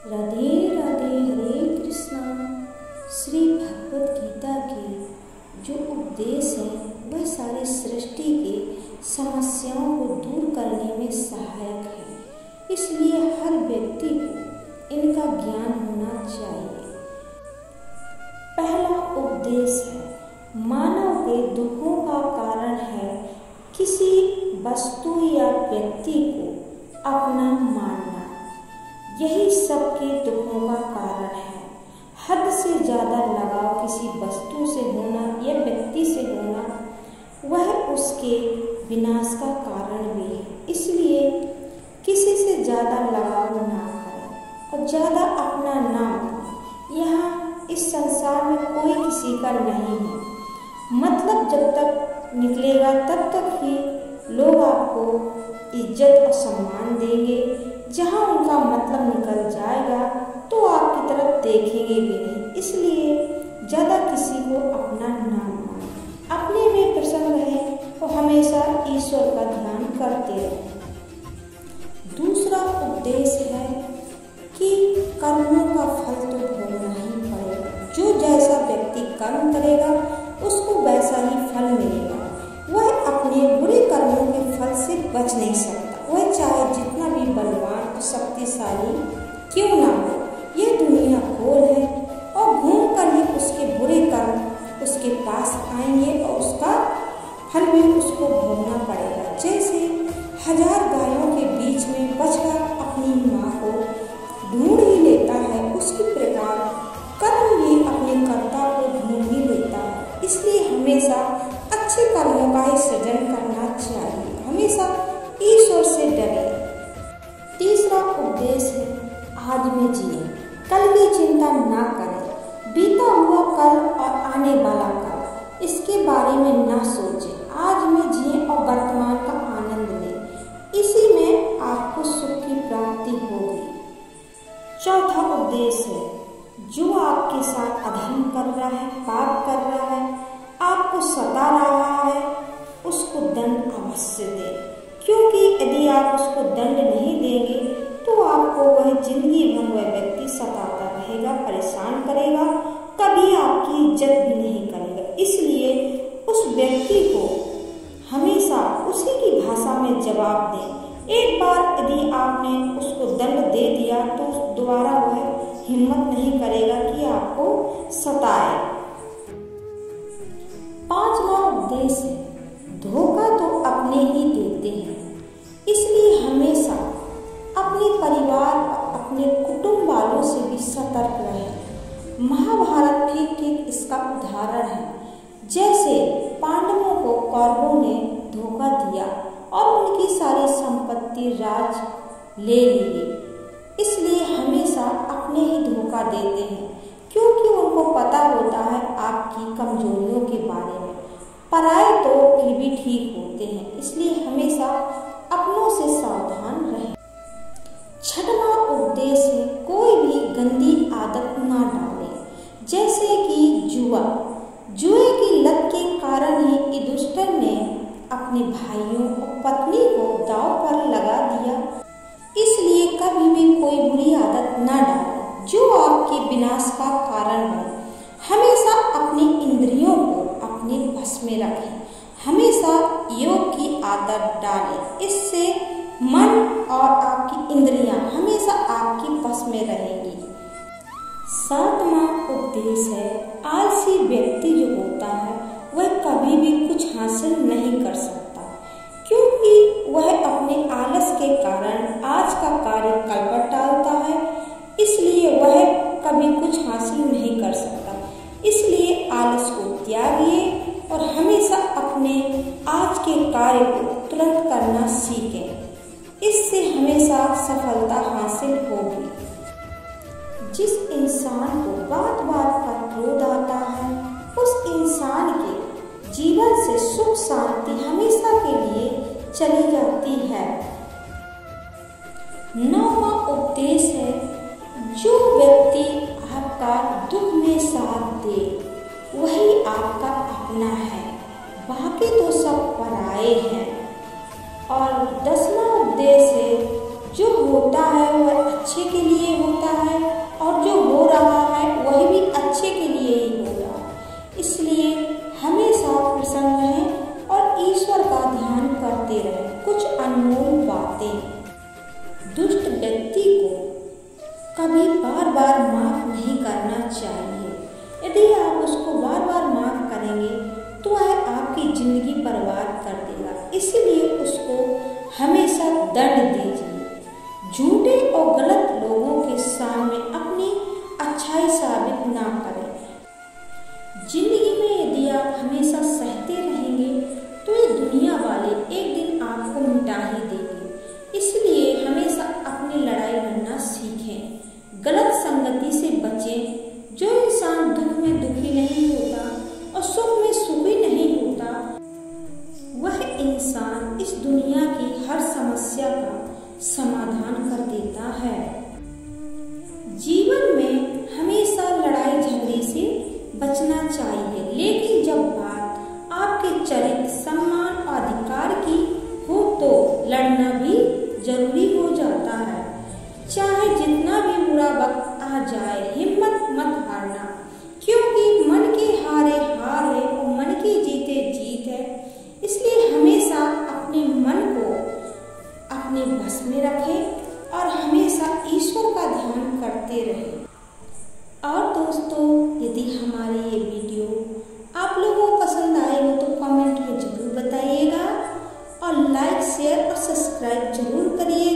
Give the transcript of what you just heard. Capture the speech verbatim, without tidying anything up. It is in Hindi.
राधे राधे। हरे कृष्णा। श्री भगवद गीता के जो उपदेश है वह सारी सृष्टि के समस्याओं को दूर करने में सहायक है, इसलिए हर व्यक्ति को इनका ज्ञान होना चाहिए। पहला उपदेश है, मानव के दुखों का कारण है किसी वस्तु या व्यक्ति को अपना मानना। यही सबके दुखों का कारण है। हद से ज़्यादा लगाव किसी वस्तु से होना या व्यक्ति से होना वह उसके विनाश का कारण भी है। इसलिए किसी से ज़्यादा लगाव ना करें और ज़्यादा अपना ना माने। यहाँ इस संसार में कोई किसी का नहीं है। मतलब जब तक निकलेगा तब तक ही लोग आपको इज्जत और सम्मान देंगे। जहाँ उनका मतलब निकल जाएगा तो आपकी तरफ देखेंगे भी नहीं। इसलिए ज़्यादा किसी को अपना ना माने, अपने में प्रसन्न रहें और हमेशा ईश्वर का ध्यान करते रहें। दूसरा उपदेश है कि कर्मों का फल तो भोगना ही पड़ेगा। जो जैसा व्यक्ति कर्म करेगा उसको वैसा ही फल मिलेगा। वह अपने बुरे कर्मों के फल से बच नहीं सकता। वह चाहे जितना भी बलवान और शक्तिशाली क्यों ना हो। यह दुनिया गोल है और घूम कर ही उसके बुरे कर्म उसके पास आएंगे और उसका फल भी उसको भोगना पड़ेगा। जैसे हजार गायों के बीच में बछड़ा अपनी माँ को ढूंढ ही लेता है, उसी प्रकार कर्म भी अपने कर्ता को ढूंढ ही लेता है। इसलिए हमेशा अच्छे कर्मों का ही सृजन करना चाहिए। हमेशा ईश्वर से डरे। तीसरा उपदेश है, आज में जिए, कल की चिंता ना करें। बीता हुआ कल और आने वाला कल, इसके बारे में ना सोचें। आज में जिए और वर्तमान का आनंद लें। इसी में आपको सुख की प्राप्ति होगी। चौथा उपदेश है, जो आपके साथ अधर्म कर रहा है, पाप कर रहा है, आपको सता रहा है, उसको दंड अवश्य दें। क्योंकि यदि आप उसको दंड नहीं देंगे तो आपको वह जिंदगी भर वह व्यक्ति सताता रहेगा, परेशान करेगा, कभी आपकी इज्जत भी नहीं करेगा। इसलिए उस व्यक्ति को हमेशा उसी की भाषा में जवाब दें। एक बार यदि आपने उसको दंड दे दिया तो दोबारा वह हिम्मत नहीं करेगा कि आपको सताए। पांचवा उपदेश है, धोखा तो अपने ही देते हैं, इसलिए हमेशा अपने परिवार और अपने कुटुंब वालों से भी सतर्क रहें। महाभारत ठीक ठीक इसका उदाहरण है। जैसे पांडवों को कौरवों ने धोखा दिया और उनकी सारी संपत्ति राज ले ली। इसलिए हमेशा अपने ही धोखा देते हैं, क्योंकि उनको पता होता है आपकी कमजोरियों के बारे में। पराए तो फिर भी ठीक होते हैं, इसलिए हमेशा अपनों से सावधान रहें। छठवां उपदेश है, कोई भी गंदी आदत ना डालें। जैसे कि जुआ। जुए की लत के कारण ही युधिष्ठिर ने अपने भाइयों और पत्नी को दांव पर लगा दिया। इसलिए कभी भी कोई बुरी आदत ना डालें जो आपके विनाश का कारण हो। हमेशा अपनी इंद्रियों को अपने बस में रखें। हमेशा योग की आदत डालें। इससे मन और आपकी इंद्रियां हमेशा आपकी बस में रहेंगी। सातवां उपदेश है, आलसी व्यक्ति जो होता है वह कभी भी कुछ हासिल नहीं कर सकता, क्योंकि वह अपने आलस के कारण आज का कार्य कल पर टालता है। इसलिए वह कभी कुछ हासिल नहीं कर सकता। इसलिए आलस को त्यागिए और हमेशा अपने आज के कार्य को तुरंत करना सीखें। इससे हमेशा सफलता हासिल होगी। जिस इंसान को बात बात पर क्रोध आता है उस इंसान के जीवन से सुख शांति हमेशा के लिए चली जाती है। नौवां उपदेश है, जो व्यक्ति आपका दुख में साथ दे वही आपका अपना है, बाकी तो सब पराए हैं। और दसवां उपदेश है, जो होता है वह अच्छे के लिए होता है बार माफ़ नहीं करना चाहिए। यदि आप उसको बार बार माफ़ करेंगे तो वह आपकी ज़िंदगी बर्बाद कर देगा। इसलिए उसको हमेशा दंड दीजिए। झूठे और गलत लोगों के सामने अपनी अच्छाई साबित ना करें। जिंदगी में यदि आप हमेशा सहते रहेंगे तो ये दुनिया वाले एक दिन आपको मिटा ही देंगे। इसलिए हमेशा अपनी लड़ाई लड़ना सीखें। गलत संगति से बचें। जो इंसान दुख में दुखी नहीं होता और सुख में सुखी नहीं होता, वह इंसान इस दुनिया की हर समस्या का समाधान कर देता है। जीवन में हमेशा लड़ाई झगड़े से बचना चाहिए, लेकिन जब बात आपके चरित्र, सम्मान और अधिकार की हो तो लड़ना भी जरूरी हो जाता है। चाहे जितना भी बुरा वक्त आ जाए, हिम्मत मत हारना, क्योंकि मन के हारे हार है और मन की जीते जीत है। इसलिए हमेशा अपने मन को अपने बस में रखें और हमेशा ईश्वर का ध्यान करते रहें। और दोस्तों, यदि हमारी ये वीडियो आप लोगों को पसंद आई हो तो कमेंट में जरूर बताइएगा और लाइक, शेयर और सब्सक्राइब जरूर करिए।